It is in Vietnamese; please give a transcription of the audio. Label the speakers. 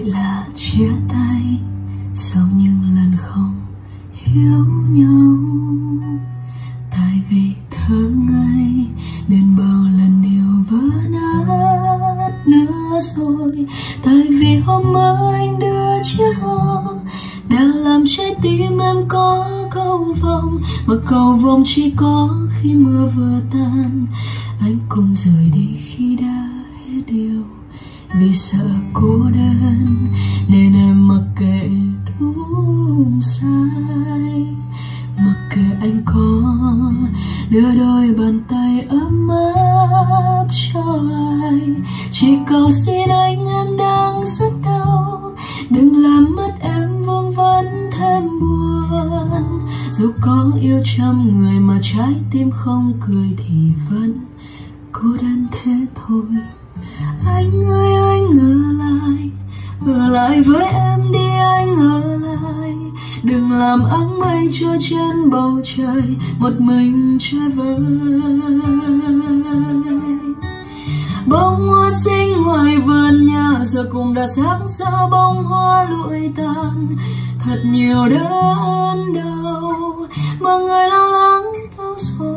Speaker 1: là chia tay sau những lần không hiểu nhau. Tại vì thơ ngây nên bao lần yêu vỡ nát nữa rồi. Tại vì hôm mơ anh đưa chiếc hò đã làm trái tim em có cầu vồng, mà cầu vồng chỉ có khi mưa vừa tan. Anh cũng rời đi khi đã hết điều, vì sợ cô đơn nên em mặc kệ đúng sai. Mặc kệ anh có đưa đôi bàn tay ấm áp cho anh, chỉ cầu xin anh em đang rất đau, đừng làm mất em vương vấn thêm buồn. Dù có yêu trăm người mà trái tim không cười thì vẫn cô đơn thế thôi. Anh ơi anh ở lại với em đi, anh ở lại. Đừng làm áng mây trôi trên bầu trời, một mình chơi vơi. Bông hoa xinh ngoài vườn nhà giờ cũng đã sắc sao bông hoa lụi tàn. Thật nhiều đớn đau mà người lo lắng đâu rồi.